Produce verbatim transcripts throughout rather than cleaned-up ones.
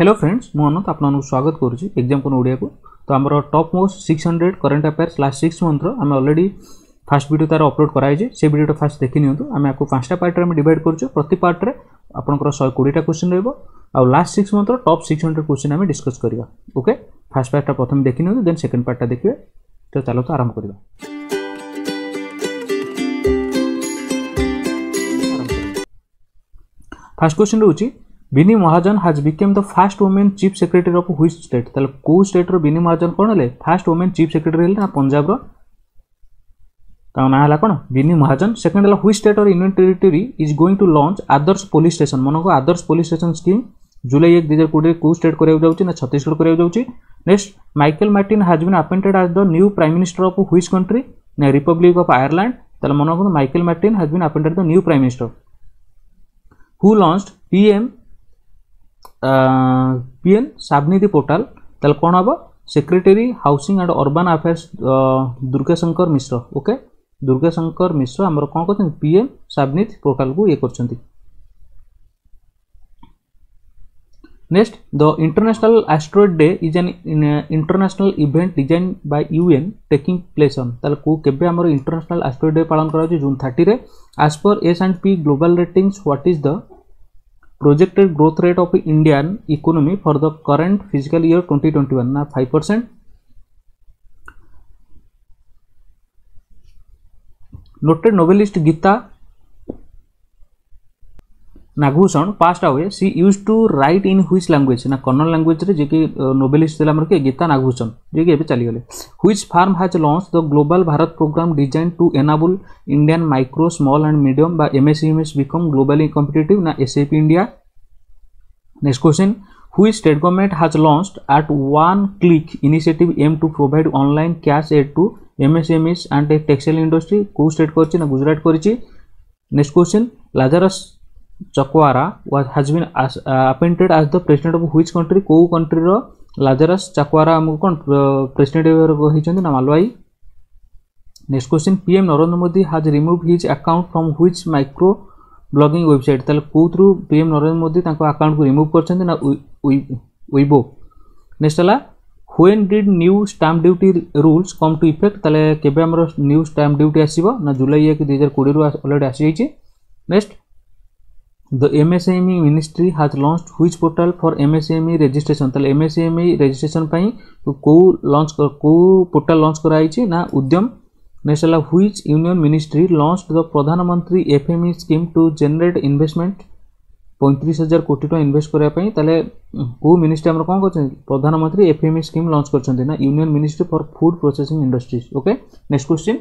Hello friends मु अनंत आपन स्वागत करुच्ची एग्जाम को ओडिया को। तो आमर top most six hundred current affairs last six month आम ऑलरेडी फास्ट वीडियो तार अपलोड कराई से वीडियो फास्ट देखि नियंतु। आम आपको पांचटा पार्ट में डिवाइड करूँ। प्रति पार्ट में आपंकर शहे कोड़ीटा क्वेश्चन रही आ last six month top six hundred question आम डिस्कस करवा। ओके फास्ट पार्टा प्रथम देखि नियंतु देन सेकंड पार्टा देखिए। तो चलो तो आरंभ करवा। फर्स्ट क्वेश्चन रोची Vini Mahajan has became the first women chief secretary of which state. ताले को स्टेट रो बिनी महाजन कोन हले फर्स्ट वुमेन चीफ सेक्रेटरी हले ना पंजाब रो ता ना हला कोन बिनी महाजन। सेकंड हला व्हिच स्टेट और union territory is going to launch Adarsh police station. मनको आदर्श पुलिस स्टेशन स्कीम जुलाई एक दो हज़ार बीस को स्टेट करिया जाउची ना छत्तीसगढ़ करिया जाउची। Next Michael Martin has been appointed as the new prime minister of which country ना रिपब्लिक ऑफ आयरलैंड। ताले मनको Michael Martin has been appointed the new prime minister who launched PM PN Svanidhi portal. ताल कौन हम secretary housing and urban affairs Durgashankar Mishra. Okay Durgashankar Mishra आमर कौन कर PM Svanidhi portal को ये कर। Next the international asteroid day is an international event design by UN taking place on. ताल को केबे आमर इंटरनेशनल एस्ट्रॉयड डे पालन करा जून थर्टी रे। As per S and P global ratings what is the projected growth rate of Indian economy for the current fiscal year twenty twenty-one ना five percent। noted novelist Gita Nagabhushan passed away she used to write in which language ना Kannada language रे जे कि novelist थिला हमर के गीता नागभूषण जे कि एबे चली गले। which firm has launched the global bharat program designed to enable indian micro small and medium by M S M Es become globally competitive ना S A P India। next question which state government has launched at one click initiative aim to provide online cash aid to M S M Es and textile industry को state करछि ना गुजरात करछि। next question lazarus Chakwera was has been as, uh, appointed as the president of which country को country रो Lazarus Chakwera हम कोन president होइछन ना Malawi. Next question PM Narendra Modi has remove his account from which micro blogging website. ताले कोथ्रु PM Narendra Modi ताको account को रिमूव करछन ना वेबो। नेक्स्ट हला when did new stamp duty rules come to effect. ताले केबे हमर न्यू स्टैम्प ड्यूटी आसीबो ना जुलाई एक दो हज़ार बीस रो ऑलरेडी आसी जाइछि। Next The M S M E ministry has launched which portal for M S M E registration। ताले M S M E registration पई को लॉन्च को पोर्टल लॉन्च कराई छी ना उद्यम। नेक्स्ट हला which union ministry launched the प्रधानमंत्री F M E scheme to generate investment पैंतीस हज़ार कोटी टका इन्वेस्ट करिया पई। ताले को मिनिस्ट्री हमर कोन करछन प्रधानमंत्री F M E scheme launch करछन ना union ministry for food processing industries. Okay next question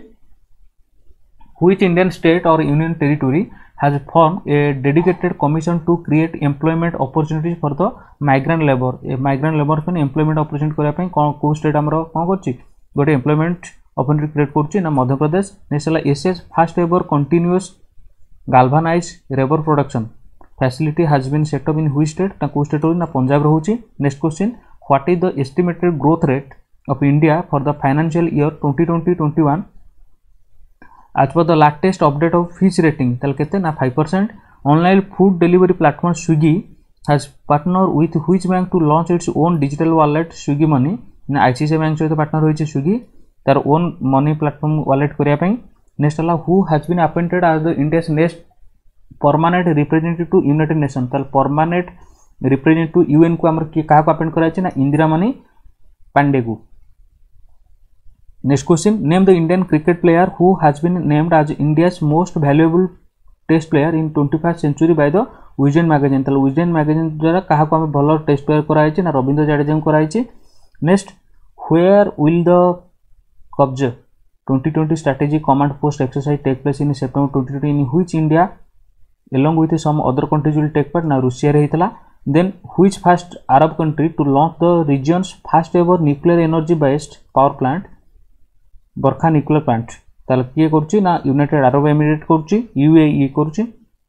which Indian state or union territory has formed a dedicated commission to create employment opportunities for the migrant labor। ए migrant labor पे employment opportunity करिया पई को state हमरो कोन करछि गोटे employment opportunity create करछि ना मध्य प्रदेश। नेक्स्ट हला SS first ever continuous galvanized rubber production facility has been set up in which state ना को स्टेट ना पंजाब रहउछि। Next question what is the estimated growth rate of India for the financial year twenty twenty twenty one as per the latest update of Fitch rating ताल केते ना five percent। Online food delivery platform Swiggy has partnered with which bank to launch its own digital wallet Swiggy money ना ICICI bank सहित partner होइছে स्विगी तार own money platform wallet करिया पई। Next हला who has been appointed as the India's next permanent representative to United Nation. ताल permanent representative to UN को हमर के काहा को अपॉइंट कराइছে ना इंदिरा मनी पांडे को। Next question name the Indian cricket player who has been named as India's most valuable test player in twenty-first century by the Wisden magazine। ताले Wisden magazine द्वारा काहा को हम भलो टेस्ट प्लेयर कराइছে ना रविंद्र जडेजा को कराइছে। नेक्स्ट where will the कब्ज twenty twenty strategy command post exercise take place in September twenty twenty in which India along with some other countries will take part ना रूसिया रे हितला। then which first Arab country to launch the region's first ever nuclear energy based power plant Barakah nuclear plant. ताले किए करछि ना United Arab Emirate करछि UAE करछि।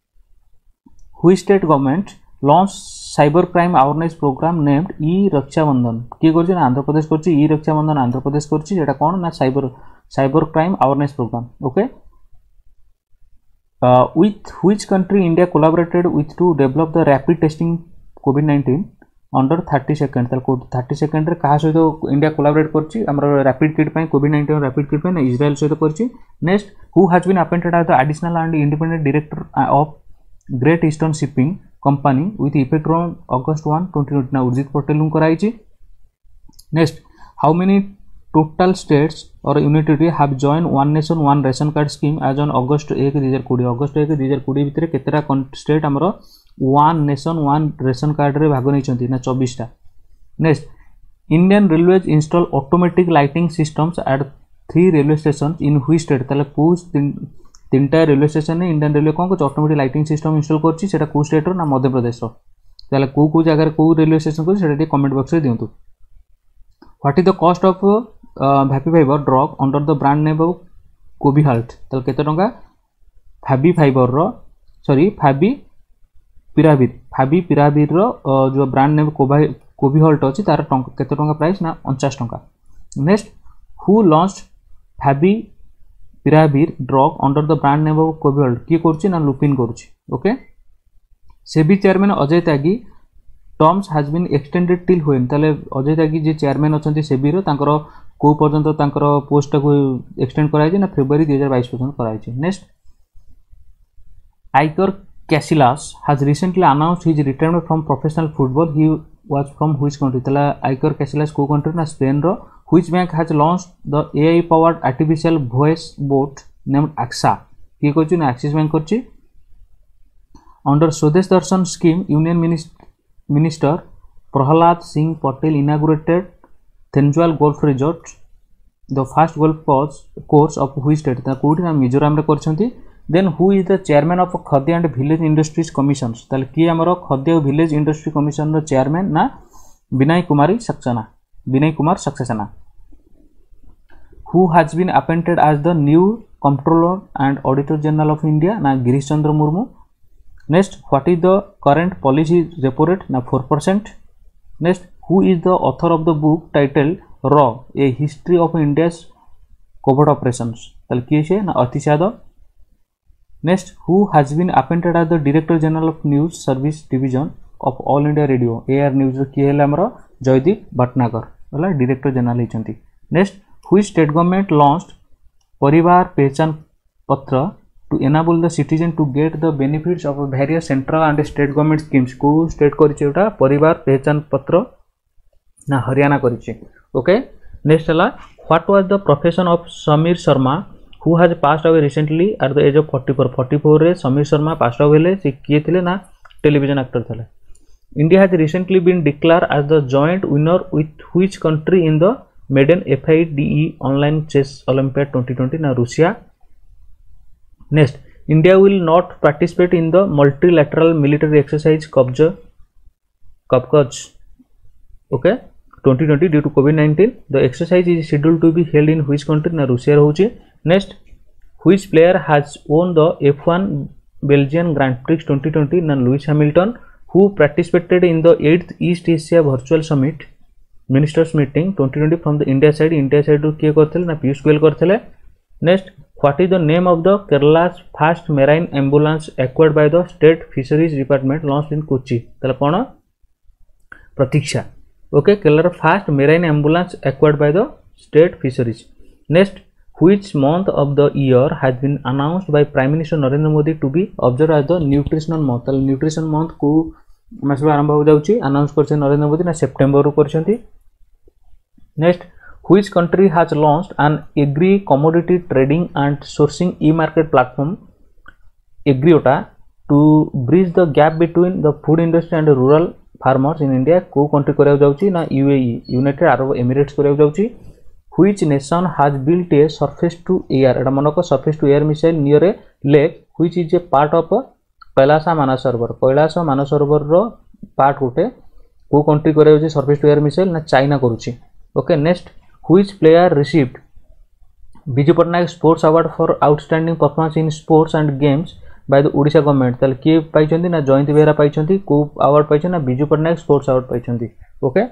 Which state government launch cyber crime awareness programme named e Raksha Bandhan. किए करछि ना आंध्र प्रदेश करछि ई रक्षा बंधन आंध्र प्रदेश करछि। जेटा कोन ना cyber cyber crime awareness programme. Okay with which country India collaborated with to develop the rapid testing COVID nineteen under thirty second thirty second क्या सहित इंडिया कोलाबरेट कर rapid kit COVID nineteen rapid kit Israel सहित कर next who has been appointed as the additional and independent director of Great Eastern Shipping Company with effect from August one twenty twenty ना उर्जित पटेल कराई next how many total states और unity have join one nation one ration card scheme as on August एक दुई हजार कोड़े अगस्त एक दुई हजार कोड़े भितर केतेटा स्टेट आमर one nation one ration card रे भाग नहीं ना चौबीसटा next Indian railways install automatic lighting systems at three railway station in which state ताले को तीन टा रेलवे स्टेशन में इंडियन रेलवे कौन कर ऑटोमेटिक लाइटिंग सिस्टम इंस्टॉल कर को स्टेट ना मध्य प्रदेश ताले को को जगह को रेलवे स्टेशन कर कमेंट बॉक्स रे दिंतु what is the cost of favipiravir drug under the brand name of Covihalt ताले केते टंका फैबी फाइबर रो सॉरी फैबी पिराविर फैबी पिराविर रो जो ब्रांड नेम कोविहाल्ट अछि तार टंका केते टंका प्राइस ना उनचास टंका next who launched favipiravir drug under the brand name of Covihalt की करछि ना लुपिन करछि okay SEBI chairman Ajay Tyagi terms has been extended till when ताले अजय त्यागी जे चेयरमैन अछंती सेबी रो तांकर को पर्यंत तांकर पोस्ट को एक्सटेंड कराई ना फेब्रुआरी दो हज़ार बाईस पर्यंत कराई next Iker Casillas has recently announced his retirement from professional football he was from which country ताला आइकर कैसिलास को कंट्री ना स्पेन रो which bank has launched the AI powered artificial voice bot named Axa की कहछि ना Axis bank करछि under Swadesh Darshan scheme union minister Prahlad Singh Patel inaugurated Thenzawl golf resort the first golf course course of which state कौटी ना मिजोराम रे करछंती then who is the chairman of Khadi and village industries commission ताले कि हमर खाद्य और विलेज इंडस्ट्री कमिशन रो चेयरमैन ना Vinay Kumari Saxena Vinay Kumar Saxena who has been appointed as the new controller and auditor general of India ना Girish Chandra Murmu next what is the current policy repo rate ना four percent next who is the author of the book title raw a history of India's COVID operations ताले किए छे ना Atish Yadav next who has been appointed as the director general of news service division of All India Radio AR news रो किए हेला हमर जयदीप भटनागर होला director general हिचंती next who state government launched Parivar Pehchan पत्र to enable the citizen to get the benefits of various central and state government schemes को state करिछेटा परिवार पहचान पत्र ना हरियाणा करिछे ओके नेक्स्ट हला what was the profession of Sameer Sharma who has passed away recently at the age of forty four forty four रे Sameer Sharma passed away हेले से किए थिले ना टेलीविजन एक्टर थिले India has recently been declare as the joint winner with which country in the maiden FIDE online chess olympiad twenty twenty ना Russia Next, India will not participate in the multilateral military exercise Kabj, Kavkaz, okay, twenty twenty due to COVID nineteen. The exercise is scheduled to be held in which country? Na Russia hoche. Next, which player has won the F one Belgian Grand Prix twenty twenty? Na Lewis Hamilton, who participated in the eighth East Asia Virtual Summit Ministers Meeting twenty twenty from the India side. India side ru kiye करथले ना Piyush Goyal करथले. Next, what is the name of the Kerala's first marine ambulance acquired by the state fisheries department launched in Kochi? तले कौन Pratiksha okay Kerala first marine ambulance acquired by the state fisheries next which month of the year has been announced by prime minister Narendra Modi to be observe as the nutritional month तले nutrition month को मास आरंभ हो जाउची announce करछे नरेंद्र मोदी ना September रो करछंती next Which country has launched an agri commodity trading and sourcing e-market platform Agriota to bridge the gap between the food industry and rural farmers in India? को country करिया जाउची ना U A E United Arab Emirates करिया जाउची. Which nation has built a surface to air एटा मनक surface to air missile near a lake which is a part of Kailasa Mansarovar Kailash Mansarovar रो part गोटे को कंट्री करिया जाउची surface to air missile ना China करूची okay. Next Which player received Biju Patnaik Sports Award for outstanding performance in sports and games by the Odisha government? ताले किए पाइछंती ना जयंती बेहरा पाइछंती को अवार्ड पाइछन ना बिजू पटनायक स्पोर्ट्स अवार्ड पाइछंती okay.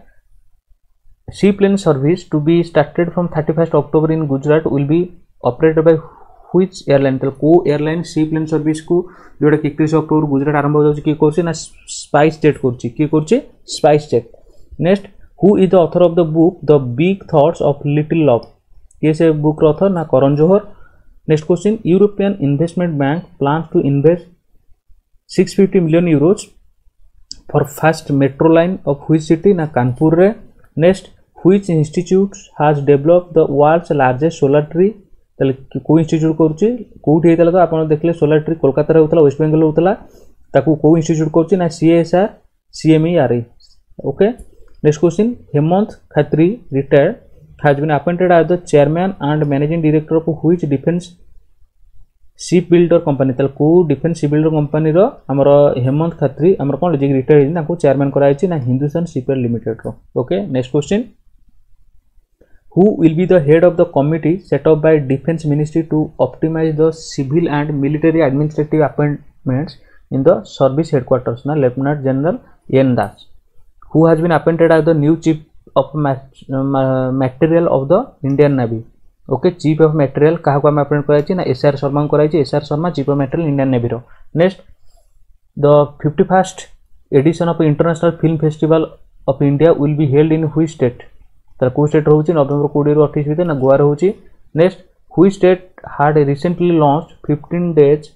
Sea plane service to be started from thirty first October in Gujarat will be operated by which airline तो को airline सी plane service को जोटा कि इकतीस अक्टोबर गुजरात आरंभ हो जाउछि कि करछि ना स्पाइस जेट करछि कि करछि SpiceJet. Next who is the author of the book the big thoughts of little love ये से बुक रो ऑथर ना Karan Johar. Next question European investment bank plans to invest six hundred fifty million euros for first metro line of which city ना कानपुर रे। Next which institute has developed the world's largest solar tree तले को institute करूची कोठी हेतला तो आपण देखले solar tree Kolkata रे होतला वेस्ट बेंगल होतला ताकू को इंस्टीट्यूट करूची ना CSR CMERI. Okay next question Hemant Khatri retired has been appointed as the chairman and managing director of which defense ship builder company तले को डिफेंस शिप बिल्डर कंपनी रो हमरो हेमंत खत्री हमरो कोन जे रिटायर हिन ताको चेयरमैन कराइछि ना हिंदुस्तान शिपयार्ड लिमिटेड रो। Okay next question who will be the head of the committee set up by defense ministry to optimize the civil and military administrative appointments in the service headquarters na lieutenant general N Das who has been appointed as the new chief of material of the Indian Navy। Okay chief of material कहा को हम appoint कराइछि ना SR Sharma को कराइछि SR Sharma chief of material Indian navy रो। Next the fifty first edition of international film festival of India will be held in which state तर को स्टेट होउछि नवंबर बीस रु अट्ठाईस भीतर ना गोवा रे होउछि। Next which state had recently launched fifteen days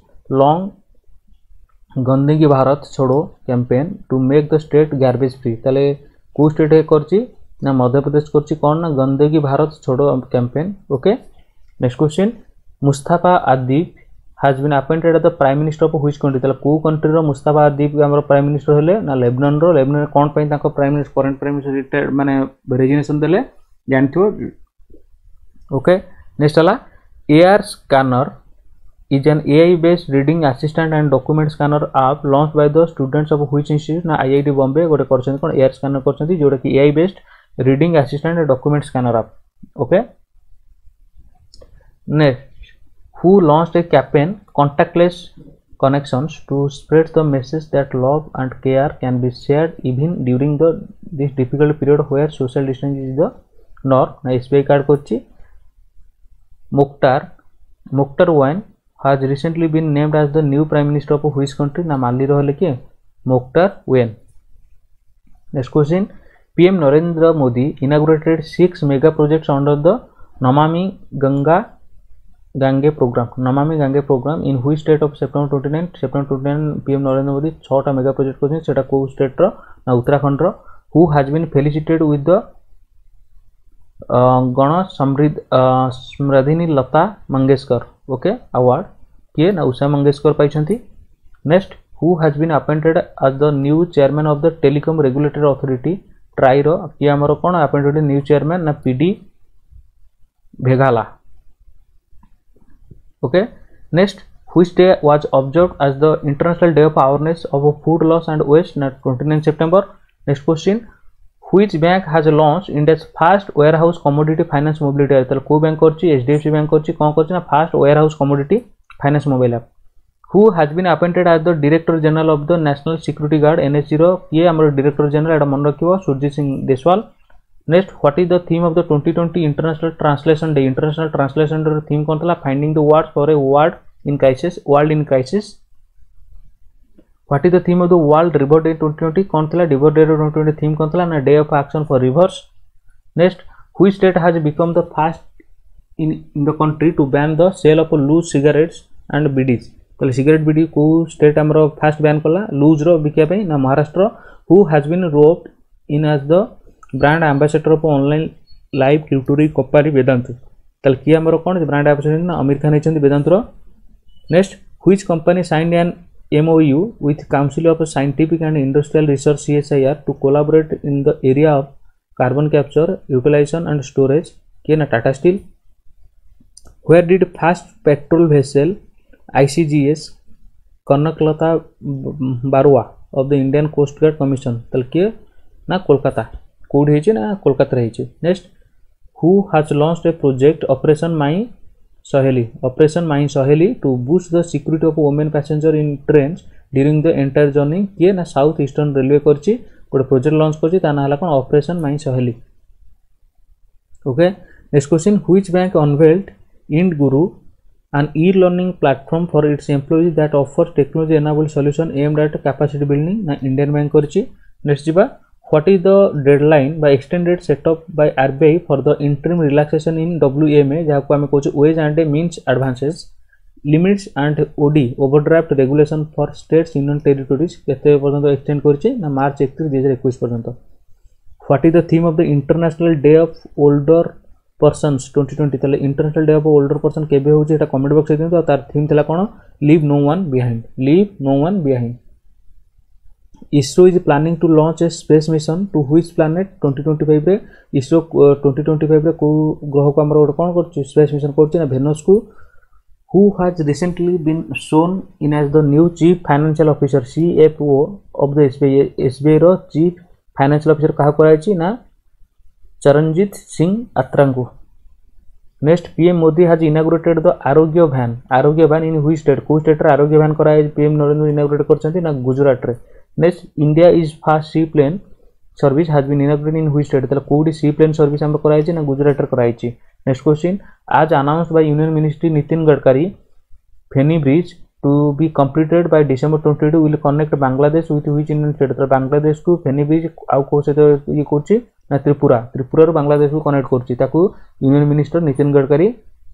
long Gandagi Bharat छोड़ो campaign to make the state garbage free तले को स्टेट है करछि ना मध्य प्रदेश करछि कोन ना गंदगी भारत छोड़ो campaign. Okay next question Mustafa Adib has been appointed as the prime minister of which country तले को कंट्री रो मुस्तफा आदिब हमर प्राइम मिनिस्टर हेले ना लेबनान रो लेबनान कोन पई ताको prime minister current prime minister retired माने रेजिग्नेशन देले जानथियो। ओके नेक्स्ट हला AR scanner is an A I based reading assistant and document scanner app launched by the students of which institute ना I I T Bombay गोटे करछन कोन AR scanner करछन जोटा कि A I based reading assistant and document scanner app। okay next who launched a campaign contactless connections to spread the message that love and care can be shared even during the this difficult period where social distancing is the norm ना S B I card करछि। Moctar Moctar Ouane has recently been named as the new prime minister of which country ना Mali रहले के Moctar Ouane. Next question PM Narendra Modi inaugurated six mega projects under the Namami Ganga Gange program Namami Gange program in which state of September twenty-nine September twenty-nine PM Narendra Modi छटा mega project करछन सेटा को state रो ना उत्तराखंड रो who has been felicitated with the गण समृद्ध स्मृतिनी Lata Mangeshkar okay award किए ना उषा मंगेशकर पाइछंती। Next who has been appointed as the new chairman of the telecom regulatory authority TRAI रो कि हमरो कोन अपॉइंटेड न्यू चेयरमैन ना P D Vaghela. Okay next which day was observed as the international day of awareness of food loss and waste ना twenty-nine September। Next question which bank has launched India's first warehouse commodity finance mobility app को bank करछि HDFC bank करछि कोन करछि ना first warehouse commodity finance mobile app। who has been appointed as the director general of the national security guard N S G रो ये हमर director general एटा मन रखिबो Surjeet Singh Deswal. Next what is the theme of the twenty twenty international translation day international translation day theme कोन थला finding the words for a word in crisis world in crisis. What is the theme of the World River Day twenty twenty? कौन थला River Day twenty twenty theme कौन थला ना Day of Action for Rivers। Next, which state has become the first in in the country to ban the sale of loose cigarettes and bidis? तो cigarette bidi को state हमरो first ban कला loose रो बिकिया पे ना Maharashtra. Who has been roped in as the brand ambassador of online live tutory कोपारी वेदांत? तल किया हमरो कौन ब्रांड एम्बेसडर ना आमिर खान हेचंदी वेदांत रो। Next, which company signed an M O U with Council of Scientific and Industrial Research C S I R to collaborate in the area of carbon capture, utilization and storage के ना Tata Steel। Where did first petrol vessel I C G S Kanaklata Barua of the Indian Coast Guard Commission तल के ना Kolkata code हेचे ना कोलकाता हेचे। Next, who has launched a project Operation My Saheli Operation My Saheli to boost the security of women passenger in trains during the entire journey किए ना south eastern railway करछि गोटे प्रोजेक्ट लॉन्च करछि ता नाला कोन operation my Saheli. Okay next question which bank unveiled Ind Guru an e-learning platform for its employees that offers technology enabled solution aimed at capacity building na Indian Bank କରିଛି। next ଯିବା what is the deadline by extended setup by R B I for the interim relaxation in W M A ଯାହାକୁ ଆମେ କହୁଛୁ wage and means advances limits and O D overdraft regulation for states union territories କେତେ ପର୍ଯ୍ୟନ୍ତ extend କରିଛି ନା March एकतीस दो हज़ार इक्कीस ପର୍ଯ୍ୟନ୍ତ। what is the theme of the international day of older persons twenty twenty তাले international day of older person केबे होची एटा कमेंट बॉक्स रे दियंतु तार थीम थिला कोन leave no one behind leave no one behind. ISRO is planning to launch a space mission to which planet twenty twenty-five रे ISRO twenty twenty-five रे को ग्रह को हमर कोन करछि स्पेस मिशन करछि ना वेनस को who has recently been sworn in as the new chief financial officer C F O of the S B I S B I रो चीफ फाइनेंशियल ऑफिसर कहा कराइछि ना चरणजीत सिंह अत्रांगु। Next PM Modi has inaugurated the Arogya Van Arogya Van in which state को state रे Arogya van कराय PM Narendra inaugurate करछन्ती ना गुजरात रे। Next India's first sea plane service has been inaugurated in which state तले कोडी सी प्लेन सर्विस हम कराय ना गुजरात रे कराय। Next question as announced by union ministry Nitin Gadkari Feni bridge to be completed by December twenty-two will connect Bangladesh with which Indian state तले बांग्लादेश को फेनी bridge आउ को से ये करछि ना त्रिपुरा त्रिपुरा रो बांग्लादेश को कनेक्ट करछि ताकू यूनियन मिनिस्टर नितिन गडकरी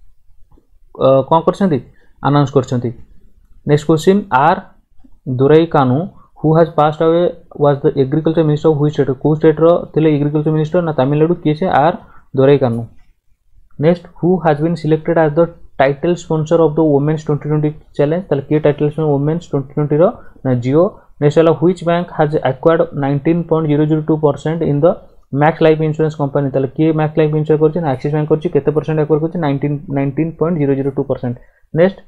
कोन करछन्ती अनाउंस करछन्ती। Next question R Durai Kannu who has passed away was the agriculture minister of which state को स्टेट रो थिले एग्रीकल्चर मिनिस्टर ना तमिलनाडु के से R Durai Kannu. Next who has been selected as the title sponsor of the women's twenty twenty challenge तले के title sponsor women's twenty twenty रो ना जियो। नेक्स्ट वाला which bank has acquired nineteen point zero zero two percent in the Max Life insurance company तले के max life ensure करछि ना Axis bank करछि केते परसेंट एक्वायर करछि nineteen point zero zero two percent। Next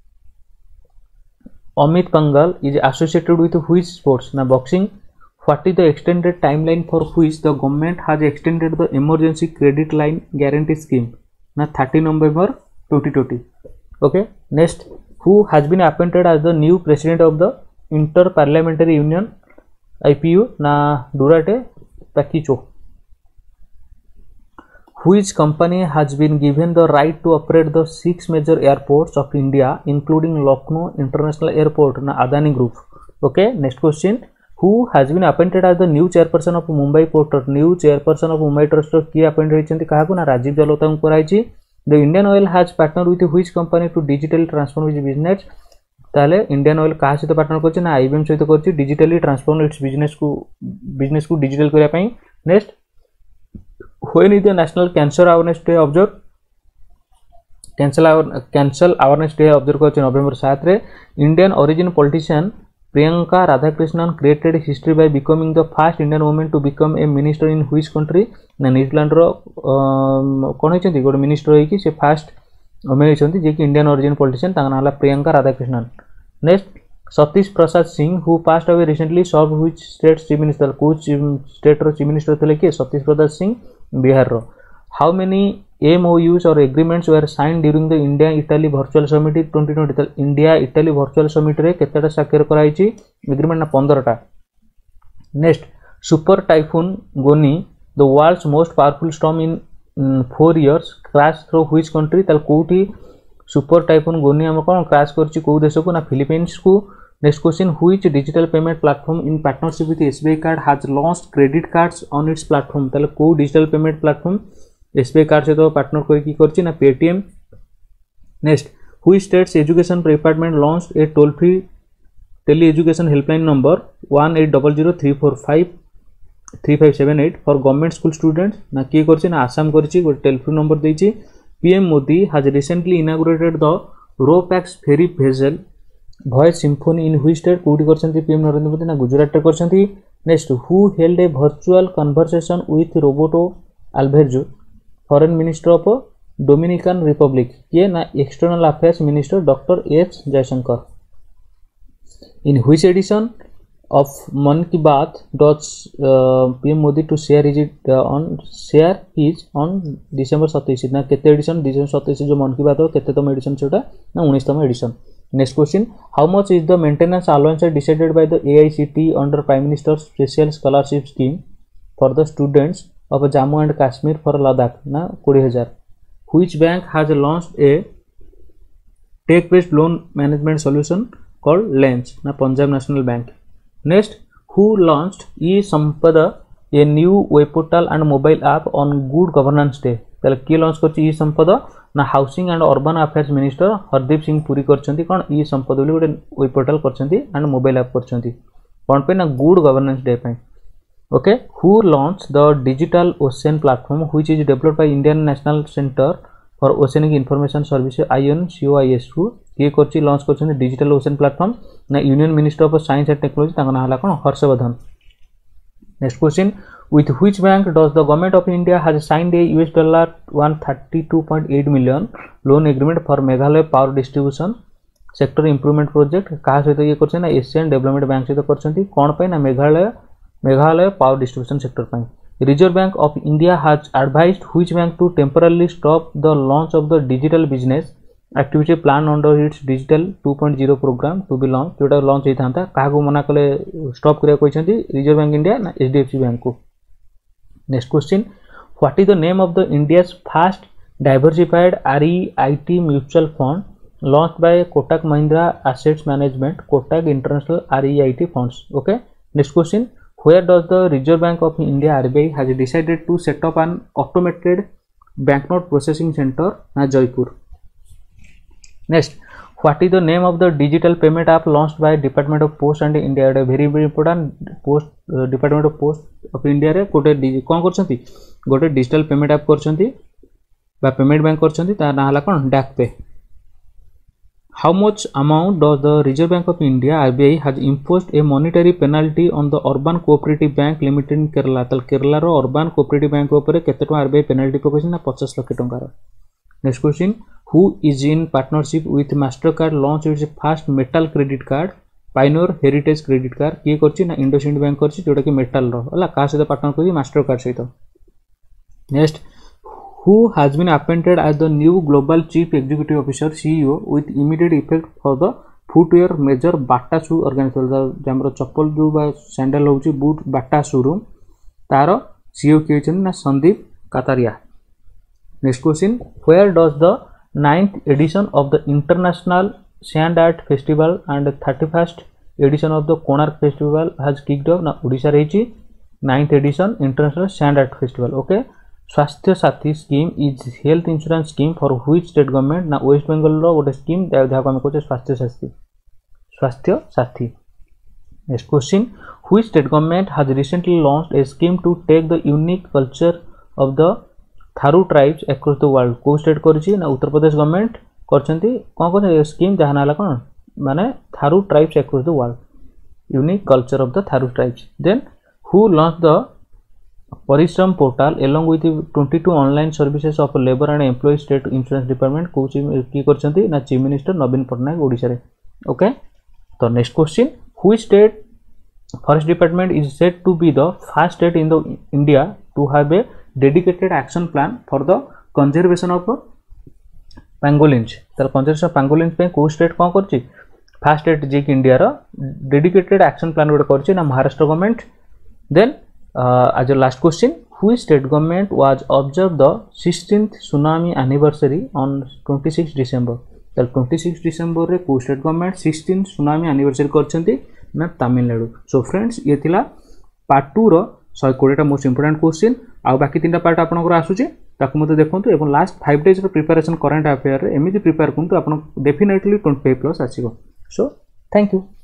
Amit Panghal is associated with which sports ना boxing. What is the extended timeline for which the government has extended the emergency credit line guarantee scheme ना thirty November twenty twenty। Okay next who has been appointed as the new president of the inter parliamentary union I P U ना डुराटे पैकिचो। Which company has been given the right to operate the six major airports of India, including Lucknow International Airport? Na Adani Group. Okay. Next question. Who has been appointed as the new chairperson of Mumbai Port Trust? New chairperson of Mumbai Trust किए appointed होइछन्ती काहाकू ना राजीव जलोटा को कराइछि। The Indian Oil has partnered with which company to digitally transform its business? ताले Indian Oil कहा सहित partner करछि ना I B M सहित करछि डिजिटली ट्रांसफॉर्म इट्स बिजनेस को बिजनेस को डिजिटल करिया पई। Next when is the national cancer awareness day observe cancer cancer awareness day observe करछि नवंबर सात रे। Indian origin politician Priyanka Radhakrishnan created history by becoming the first Indian woman to become a minister in which country ना New Zealand रो कोन होइछन्ती गोटे minister होई कि से फर्स्ट वुमेन होइछन्ती जे कि इंडियन ओरिजिन पॉलिटिशियन ताका नाला Priyanka Radhakrishnan. Next Satish Prasad Singh who passed away recently served which state chief minister को स्टेट रो चीफ मिनिस्टर थिले कि सतीश प्रसाद सिंह बिहार रो। How many M O Us or agreements were signed during the India Italy virtual summit twenty twenty तल India Italy virtual summit रे केतेटा साक्षर कराइछि एग्रीमेंट ना पंद्रह टा। Next super typhoon Goni the world's most powerful storm in four years crash through which country तल कोठी सुपर टाइफून गोनी हम कोन क्रैश करछि को देश को ना फिलीपींस को। Next question which digital payment platform in partnership with S B I card has launched credit cards on its platform तले को digital payment platform S B I card से तो पार्टनर कोई की करछि ना Paytm। Next which state's education department launched a toll free tele education helpline number one eight zero zero three four five three five seven eight for government school students ना की करछि ना आसाम करछि गोटे टेल फ्री नंबर देछि। PM Modi has recently inaugurated the ropax ferry vessel voice symphony in which state कोठी करछन्ती PM Narendra Modi ना गुजरात रे करछन्ती। Next who held a virtual conversation with Roberto Alvarez foreign minister of Dominican Republic ये ना external affairs minister doctor H Jaishankar. In which edition of Mann की बात does uh, P M Modi to share his uh, on share his on December सत्ताईस ना केते addition December सत्ताईस जो मन की बात हो केते तम एडिशन छोटा ना उन्नीसतम edition. Next question how much is the maintenance allowance decided by the A I C T under prime minister special scholarship scheme for the students of Jammu and Kashmir for Ladakh ना twenty thousand। Which bank has launched a tech based loan management solution called lens ना Punjab national bank. Next who launched e Sampada a new web portal and mobile app on good governance day. ताले किए launch करछि e Sampada ना housing and urban affairs minister Hardeep Singh Puri करछंती कोन e Sampada बोली गोटे web portal करछंती एंड मोबाइल ऐप करछंती कोन पे ना गुड गवर्नेंस डे पे। Okay who launch the digital ocean platform which is developed by Indian national centre for oceanic information service I N C O I S टू ये करछि लॉन्च करछंती डिजिटल ओशन प्लेटफॉर्म ना union minister of science and technology ताका नाला कोन Harshvardhan. Next question with which bank does the government of India has signed a U S dollar one thirty-two point eight million loan agreement for Meghalaya power distribution sector improvement project कहा सहित ये करछन ना Asian development bank सहित करछंती कोन पे ना Meghalaya Meghalaya power distribution sector पे। Reserve bank of India has advised which bank to temporarily stop the launch of the digital business activity plan under its digital two point zero programme to be launch जोटा launch होता था काहा मना कले stop करिया कहछंती reserve bank India ना HDFC bank को। Next question, what is the name of the India's first diversified R E I T mutual fund launched by Kotak Mahindra Assets Management, Kotak International R E I T funds? Okay. Next question, where does the Reserve Bank of India R B I has decided to set up an automated banknote processing center at Jaipur? Next, what is the name of the digital payment app launched by Department of Post and India? A very very important post uh, Department of Post of India रे गोटे कौन करछंती गोटे digital payment app करछंती बा payment bank करछंती ता ना हला कोन डाक पे। How much amount does the reserve bank of India RBI has imposed a monetary penalty on the urban cooperative bank limited in Kerala. तल केरला रो अर्बन कोऑपरेटिव बैंक ऊपर केते टका आरबीआई पेनाल्टी पकोछि ना पचास लाख टका रो। Next question, who is in partnership with Mastercard launched its first metal credit card Pioneer Heritage credit card किए करछि ना इंडसइंड बैंक करछि जोटा कि मेटल रो हला का सहित पार्टनर करछि मास्टरकार्ड सहित। Next who has been appointed as the new global chief executive officer C E O with immediate effect for the footwear major Bata shoe organisation जमरो चप्पल जो बा सैंडल होछि बूट बाटा शोरूम तारो CEO किए छन ना Sandeep Kataria. Next question, where does the ninth edition of the International Sand Art Festival and thirty-first edition of the Konark Festival has kicked off? ना ओडिशा रही ninth edition International Sand Art Festival। Okay Swasthya Sathi scheme is health insurance scheme for which state government ना West Bengal रो गोटे scheme जहाँ आम कहे Swasthya Sathi Swasthya Sathi. Next question, which state government has recently launched a scheme to take the unique culture of the Tharu tribes across the world. को state करछि ना Uttar Pradesh government करछंती कोन कोन scheme जहां नाला कोन माने Tharu tribes across the world unique culture of the Tharu tribes. Then who launch the Parishram portal along with बाईस online services of labour and employ state insurance department को की करछंती ना चीफ मिनिस्टर नवीन पटनायक ओडिसा रे। ओके तो next question, which state forest department is said to be the first state in the India to have a dedicated action plan for the conservation of pangolins। तर conservation of pangolins पे को state कौन करछि first state जे कि India रो dedicated action plan गोटे करछि ना महाराष्ट्र गवर्नमेंट। देन आज last question, which state government was observe the sixteenth tsunami anniversary on छब्बीस डिसेंबर। तर छब्बीस डिसेंबर रे को state government sixteenth tsunami anniversary करछंती ना तमिलनाडु। सो फ्रेंड्स ये थिला पार्ट टू रो one twenty टा मोस्ट इंपोर्टेंट क्वेश्चन आ बाकी तीन पार्ट आपनकर आसुची ताकू मते देखंतु एवं लास्ट फाइव डेज रो प्रिपरेशन करंट अफेयर रे एमिति प्रिपेयर करंतु आपन डेफिनेटली ट्वेंटी फाइव प्लस आसीबो। So thank you.